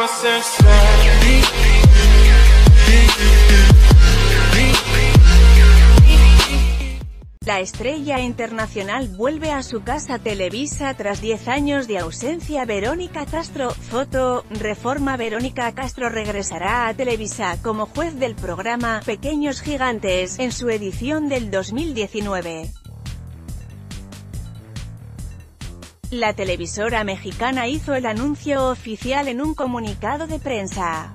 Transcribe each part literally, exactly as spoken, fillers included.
La estrella internacional vuelve a su casa Televisa tras diez años de ausencia. Verónica Castro, foto, Reforma. Verónica Castro regresará a Televisa como juez del programa Pequeños Gigantes, en su edición del dos mil diecinueve. La televisora mexicana hizo el anuncio oficial en un comunicado de prensa.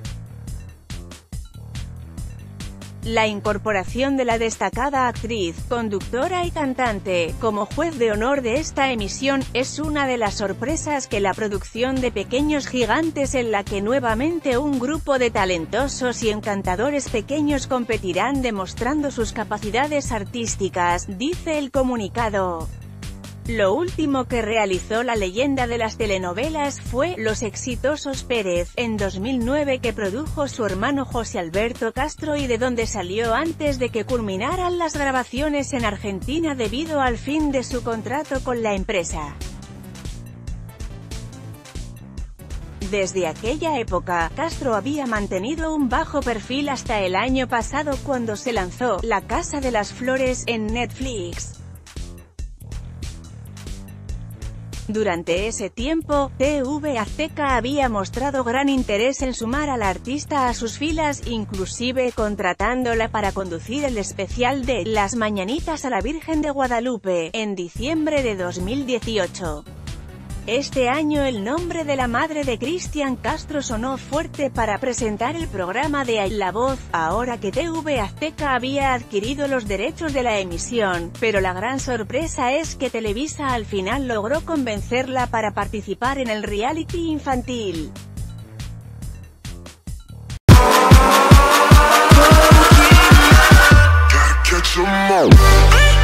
La incorporación de la destacada actriz, conductora y cantante, como juez de honor de esta emisión, es una de las sorpresas que la producción de Pequeños Gigantes, en la que nuevamente un grupo de talentosos y encantadores pequeños competirán demostrando sus capacidades artísticas, dice el comunicado. Lo último que realizó la leyenda de las telenovelas fue Los Exitosos Pérez, en dos mil nueve, que produjo su hermano José Alberto Castro y de donde salió antes de que culminaran las grabaciones en Argentina debido al fin de su contrato con la empresa. Desde aquella época, Castro había mantenido un bajo perfil hasta el año pasado, cuando se lanzó La Casa de las Flores en Netflix. Durante ese tiempo, T V Azteca había mostrado gran interés en sumar a la artista a sus filas, inclusive contratándola para conducir el especial de Las Mañanitas a la Virgen de Guadalupe, en diciembre de dos mil dieciocho. Este año el nombre de la madre de Cristian Castro sonó fuerte para presentar el programa de La Voz, ahora que T V Azteca había adquirido los derechos de la emisión, pero la gran sorpresa es que Televisa al final logró convencerla para participar en el reality infantil. Gotta catch 'em all.